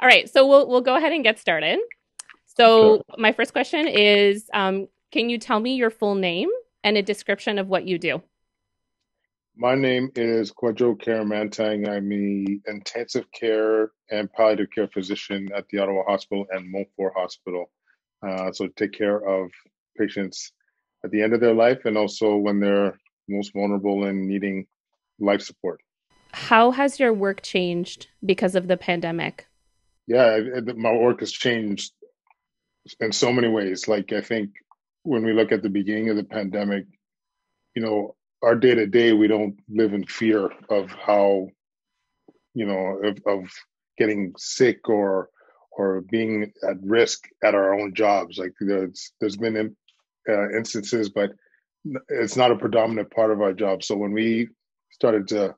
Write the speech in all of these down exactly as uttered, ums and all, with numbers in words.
All right, so we'll we'll go ahead and get started. Sure. So my first question is, um, can you tell me your full name and a description of what you do? My name is Kwadwo Kyeremanteng. I'm the intensive care and palliative care physician at the Ottawa Hospital and Montfort Hospital. Uh, so take care of patients at the end of their life and also when they're most vulnerable and needing life support. How has your work changed because of the pandemic? Yeah, it- it- my work has changed in so many ways. Like I think when we look at the beginning of the pandemic, you know, our day to day, we don't live in fear of how you know, of, of getting sick or or being at risk at our own jobs. Like there's there's been uh, instances, but it's not a predominant part of our job. So when we started to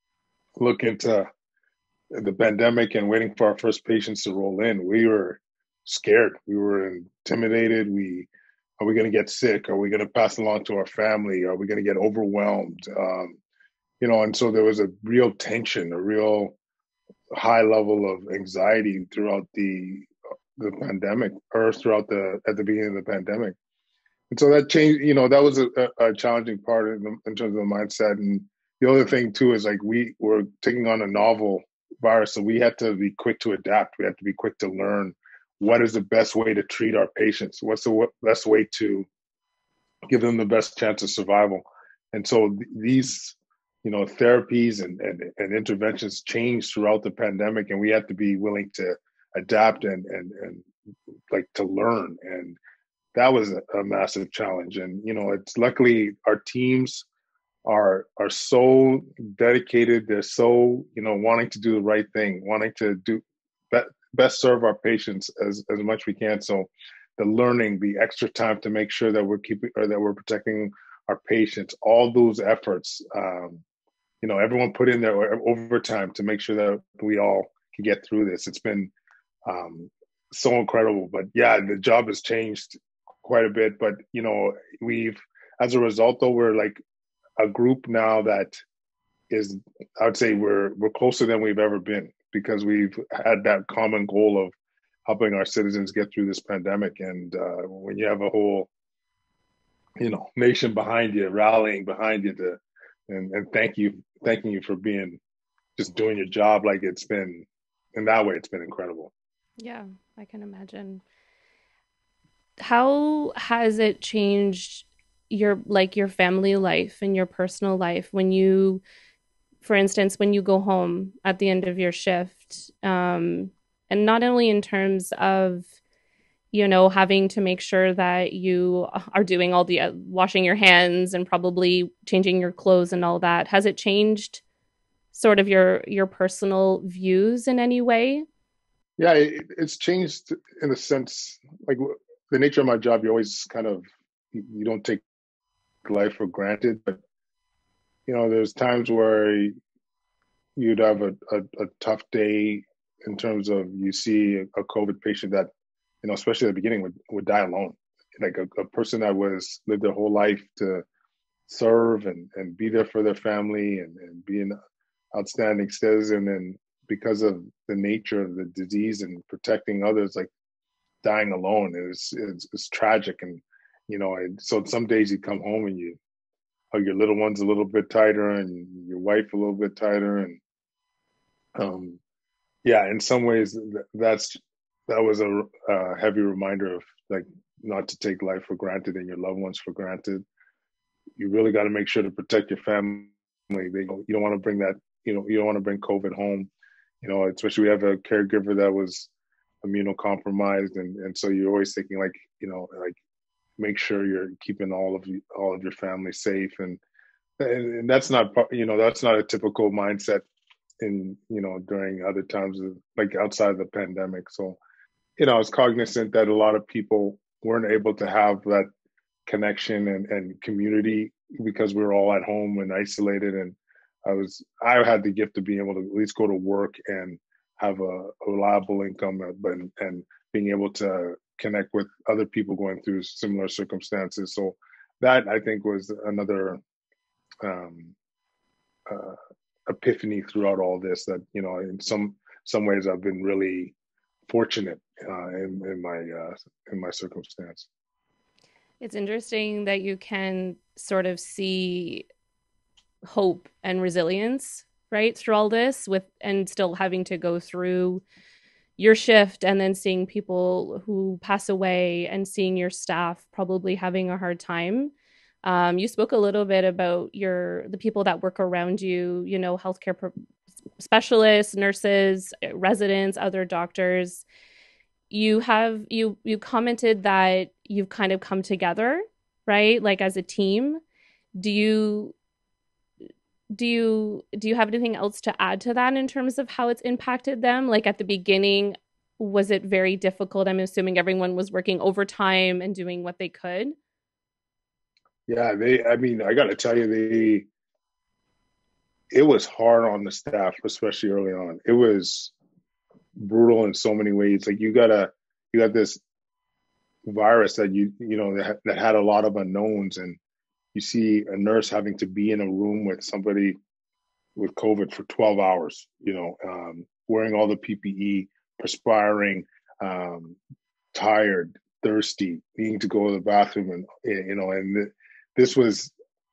look into the pandemic and waiting for our first patients to roll in, we were scared. We were intimidated. We are we going to get sick? Are we going to pass it along to our family? Are we going to get overwhelmed? Um, you know, and so there was a real tension, a real high level of anxiety throughout the the pandemic or throughout the at the beginning of the pandemic. And so that changed, you know, that was a, a challenging part in, the, in terms of the mindset. And the other thing too is like we were taking on a novel virus, so we had to be quick to adapt. We had to be quick to learn what is the best way to treat our patients. What's the best way to give them the best chance of survival. And so th- these, you know, therapies and, and, and interventions changed throughout the pandemic, and we had to be willing to adapt and and and like to learn. And that was a, a massive challenge. And you know, it's luckily our teams are are so dedicated. They're so you know wanting to do the right thing, wanting to do be, best serve our patients as as much we can. So the learning, the extra time to make sure that we're keeping or that we're protecting our patients, all those efforts, um, you know, everyone put in their overtime to make sure that we all can get through this. It's been um, so incredible. But yeah, the job has changed quite a bit. But you know, we've as a result, though, we're like a group now that is, I would say we're we're closer than we've ever been because we've had that common goal of helping our citizens get through this pandemic. And uh, when you have a whole, you know, nation behind you, rallying behind you to, and, and thank you, thanking you for being just doing your job, like it's been in that way, it's been incredible. Yeah, I can imagine. How has it changed your like your family life and your personal life when you, for instance, when you go home at the end of your shift, um, and not only in terms of you know having to make sure that you are doing all the uh, washing your hands and probably changing your clothes and all that, has it changed sort of your your personal views in any way? Yeah, it, it's changed in a sense, like the nature of my job, you always kind of, you don't take life for granted, but you know, there's times where you'd have a, a, a tough day in terms of you see a COVID patient that, you know, especially at the beginning would, would die alone. Like a, a person that was lived their whole life to serve and, and be there for their family and, and be an outstanding citizen. And because of the nature of the disease and protecting others, like dying alone is, is, is tragic. And, you know, and so some days you come home and you hug your little ones a little bit tighter and your wife a little bit tighter. And, um, yeah, in some ways, that's that was a, a heavy reminder of like not to take life for granted and your loved ones for granted. You really got to make sure to protect your family. They don't, you don't want to bring that, you know, you don't want to bring COVID home. You know, especially we have a caregiver that was immunocompromised, and and so you're always thinking like, you know, like make sure you're keeping all of you, all of your family safe, and and, and that's not you know that's not a typical mindset in you know during other times of like outside of the pandemic. So you know I was cognizant that a lot of people weren't able to have that connection and, and community because we were all at home and isolated. And I was I had the gift of being able to at least go to work and have a, a reliable income, but and being able to connect with other people going through similar circumstances. So that I think was another um, uh, epiphany throughout all this, that you know in some some ways I've been really fortunate uh, in, in my uh, in my circumstance. It's interesting that you can sort of see hope and resilience, right, through all this with and still having to go through your shift and then seeing people who pass away and seeing your staff probably having a hard time. Um, you spoke a little bit about your the people that work around you, you know, healthcare pro- specialists, nurses, residents, other doctors. You have you you commented that you've kind of come together, right? Like as a team. Do you do you do you have anything else to add to that in terms of how it's impacted them? Like at the beginning, was it very difficult? I'm assuming everyone was working overtime and doing what they could. Yeah, they. I mean, I got to tell you, they. It was hard on the staff, especially early on. It was brutal in so many ways. Like you gotta, you got this virus that you you know that, that had a lot of unknowns, and you see a nurse having to be in a room with somebody with COVID for twelve hours, you know, um, wearing all the P P E, perspiring, um, tired, thirsty, needing to go to the bathroom, and you know, and th- this was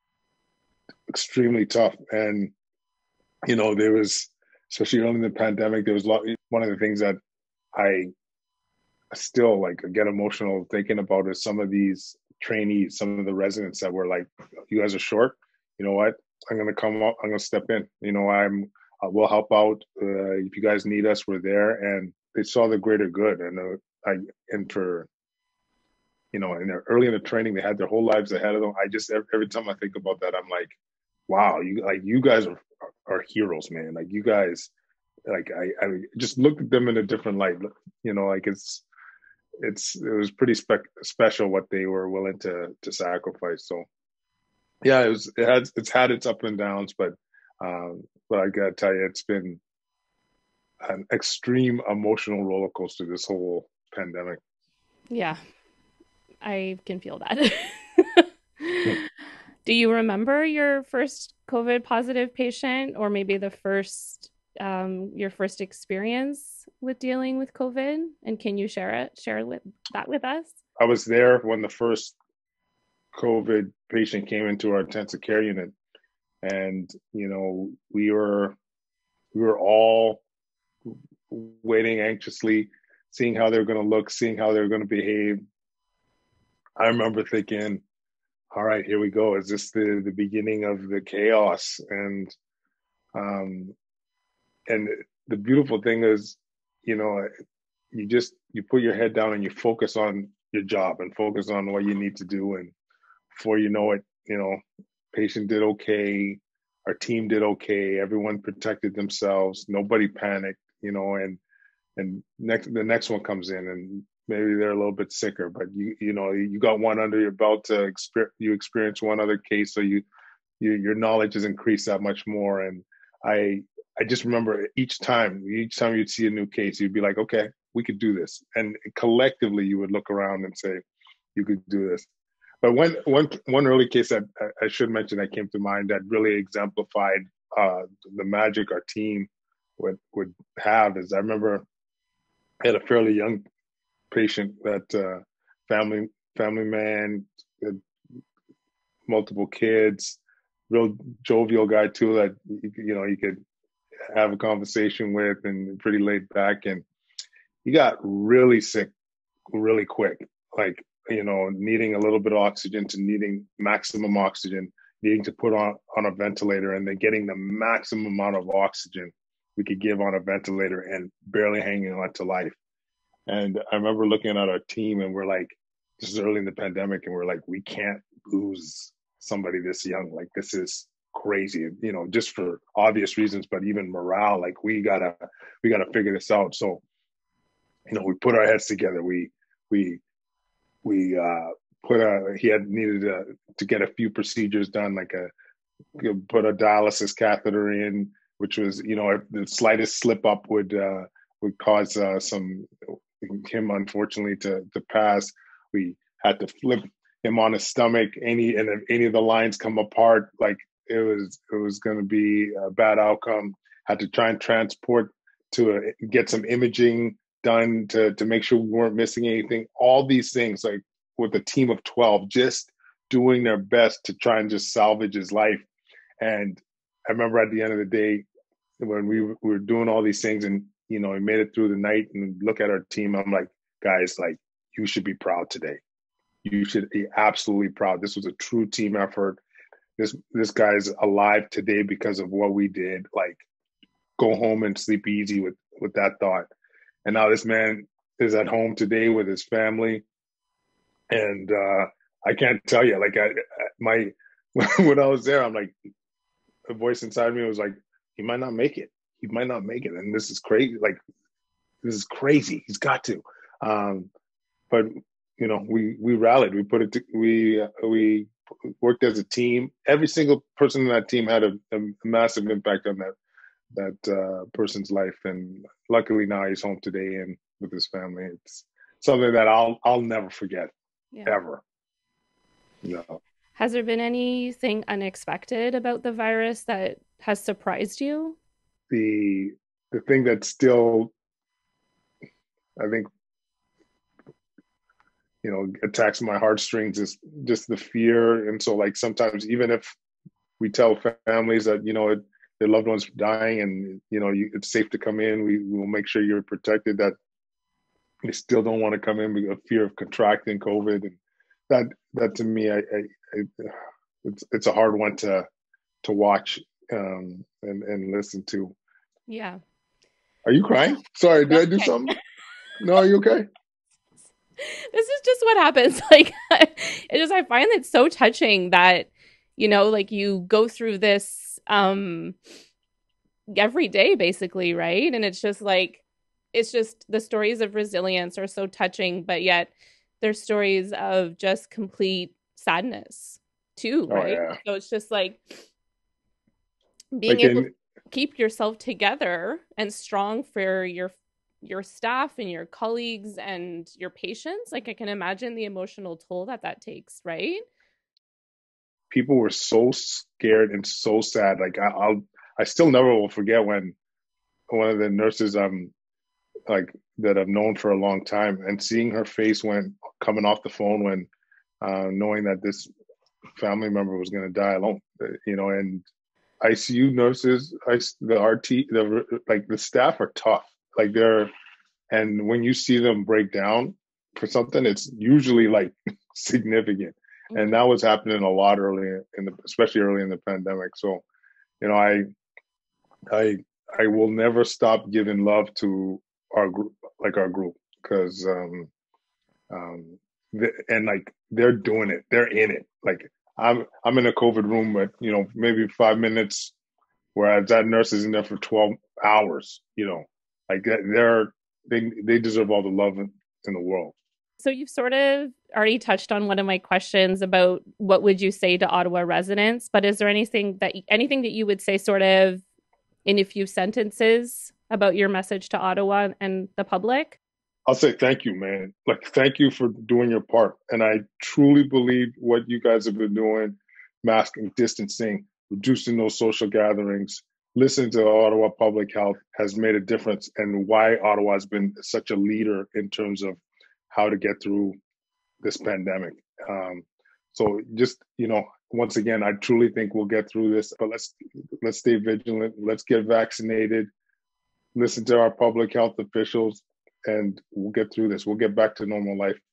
extremely tough. And you know, there was, especially early in the pandemic, there was a lot. One of the things that I still like get emotional thinking about is some of these trainees, some of the residents that were like, "You guys are short. You know what? I'm gonna come up. I'm gonna step in. You know, I'm. Uh, we'll help out. Uh, if you guys need us, we're there." And they saw the greater good. And uh, I enter, you know, in their early in the training, they had their whole lives ahead of them. I just every, every time I think about that, I'm like, wow, you like you guys are are heroes, man. Like you guys, like I I just looked at them in a different light. You know, like it's it's it was pretty spe- special what they were willing to to sacrifice. So yeah, it was it has it's had its up and downs, but um, but I gotta tell you, it's been an extreme emotional roller coaster this whole pandemic. Yeah, I can feel that. Do you remember your first COVID positive patient or maybe the first um, your first experience with dealing with COVID? And can you share it share with that with us? I was there when the first COVID patient came into our intensive care unit, and you know we were we were all waiting anxiously, seeing how they're going to look, seeing how they're going to behave. I remember thinking, all right, here we go. Is this the, the beginning of the chaos? And um, and the beautiful thing is, you know, you just you put your head down and you focus on your job and focus on what you need to do. And before you know it, you know, patient did okay, our team did okay, everyone protected themselves, nobody panicked, you know, and and next the next one comes in and maybe they're a little bit sicker, but you you know you got one under your belt to experience. You experience one other case, so you, you your knowledge has increased that much more. And I I just remember each time each time you'd see a new case, you'd be like, okay, we could do this, and collectively you would look around and say, you could do this. But one one one early case that I, I should mention that came to mind that really exemplified uh, the magic our team would would have is I remember I had a fairly young patient that uh, family family man, had multiple kids, real jovial guy too that you know you could have a conversation with and pretty laid back. And he got really sick really quick, like you know needing a little bit of oxygen to needing maximum oxygen, needing to put on on a ventilator, and then getting the maximum amount of oxygen we could give on a ventilator and barely hanging on to life. And I remember looking at our team and we're like, this is early in the pandemic, and we're like, we can't lose somebody this young. Like, this is crazy, you know, just for obvious reasons, but even morale, like we gotta, we gotta figure this out. So, you know, we put our heads together. We, we, we, uh, put a, he had needed a, to get a few procedures done, like a, put a dialysis catheter in, which was, you know, if the slightest slip up would, uh, would cause uh, some him unfortunately to to pass. We had to flip him on his stomach. Any and if any of the lines come apart, like it was it was going to be a bad outcome. Had to try and transport to a, get some imaging done to to make sure we weren't missing anything. All these things, like with a team of twelve, just doing their best to try and just salvage his life. And I remember at the end of the day, when we, we were doing all these things and, you know, we made it through the night and look at our team, I'm like, guys, like, you should be proud today. You should be absolutely proud. This was a true team effort. This this guy's alive today because of what we did. Like, go home and sleep easy with, with that thought. And now this man is at home today with his family. And uh, I can't tell you, like, I, my when I was there, I'm like, a voice inside me was like, he might not make it. He might not make it. And this is crazy. Like, this is crazy. He's got to. Um, but, you know, we, we rallied. We put it, to, we, uh, we worked as a team. Every single person in that team had a, a massive impact on that, that uh, person's life. And luckily now he's home today and with his family. It's something that I'll, I'll never forget, Yeah. ever. No. Has there been anything unexpected about the virus that has surprised you? The the thing that still, I think, you know, attacks my heartstrings is just the fear. And so, like, sometimes even if we tell families that, you know, it, their loved ones are dying and, you know, you, it's safe to come in, we will make sure you're protected, that they still don't want to come in because of fear of contracting COVID. And that, that to me, I, I, I it's, it's a hard one to, to watch um, and, and listen to. Yeah. Are you crying? Sorry, did I do something? No, are you okay? This is just what happens. Like, it just, I find it so touching that, you know, like, you go through this um, every day, basically, right? And it's just like, it's just, the stories of resilience are so touching, but yet there's stories of just complete sadness too, right? Oh, yeah. So it's just like being Like able in, to keep yourself together and strong for your your staff and your colleagues and your patients. Like, I can imagine the emotional toll that that takes, right? people were so scared and so sad. Like I, I'll, I still never will forget when one of the nurses, um, like that I've known for a long time, and seeing her face when coming off the phone when, uh, knowing that this family member was going to die alone, you know, and I C U nurses, I, the R T, the like the staff are tough. Like they're, and when you see them break down for something, it's usually like significant. Mm-hmm. And that was happening a lot early in the, especially early in the pandemic. So, you know, I, I, I will never stop giving love to our group, like our group, because, um, um, th- and like they're doing it, they're in it. Like I'm, I'm in a COVID room, but you know, maybe five minutes, whereas that nurse is in there for twelve hours. You know, like they're they they deserve all the love in, in the world. So you've sort of already touched on one of my questions about what would you say to Ottawa residents, but is there anything that anything that you would say sort of in a few sentences about your message to Ottawa and the public? I'll say thank you, man. Like, thank you for doing your part. And I truly believe what you guys have been doing, masking, distancing, reducing those social gatherings, listening to Ottawa Public Health has made a difference, and why Ottawa has been such a leader in terms of how to get through this pandemic. Um, so just, you know, once again, I truly think we'll get through this, but let's, let's stay vigilant. Let's get vaccinated, listen to our public health officials, and we'll get through this. We'll get back to normal life.